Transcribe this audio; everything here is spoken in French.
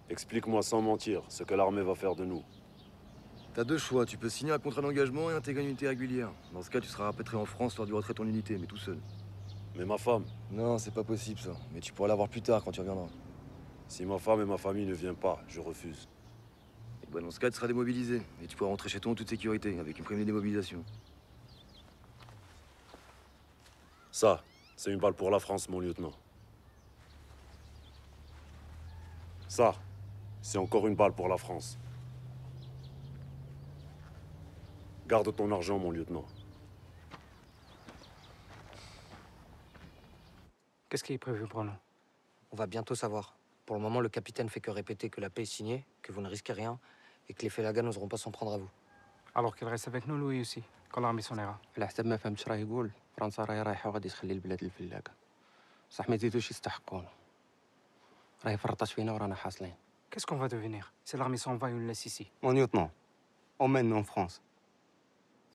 Explique-moi sans mentir ce que l'armée va faire de nous. T'as deux choix, tu peux signer un contrat d'engagement et intégrer une unité régulière. Dans ce cas, tu seras rapatrié en France lors du retrait de ton unité, mais tout seul. Mais ma femme, Non, c'est pas possible ça. Mais tu pourras l'avoir plus tard quand tu reviendras. si ma femme et ma famille ne viennent pas, je refuse. Et bah dans ce cas, tu seras démobilisé. Et tu pourras rentrer chez toi en toute sécurité, avec une prime de démobilisation. Ça, c'est une balle pour la France, mon lieutenant. Ça, c'est encore une balle pour la France. Garde ton argent, mon lieutenant. Qu'est-ce qui est prévu pour nous? On va bientôt savoir. Pour le moment, le capitaine fait que répéter que la paix est signée, que vous ne risquez rien, et que les Félagas n'oseront pas s'en prendre à vous. Alors qu'il reste avec nous, lui aussi, quand l'armée sonnera. على حسب ما فهمت راه يقول فرنسا راهي رايحه وغادي تخلي البلاد للفلاكه صح ما يزيدوش يستحقونا راهي فرطات فينا ورانا حاصلين Qu'est-ce qu'on va devenir si l'armée s'en va et on le laisse ici? Mon lieutenant, emmène-nous en France.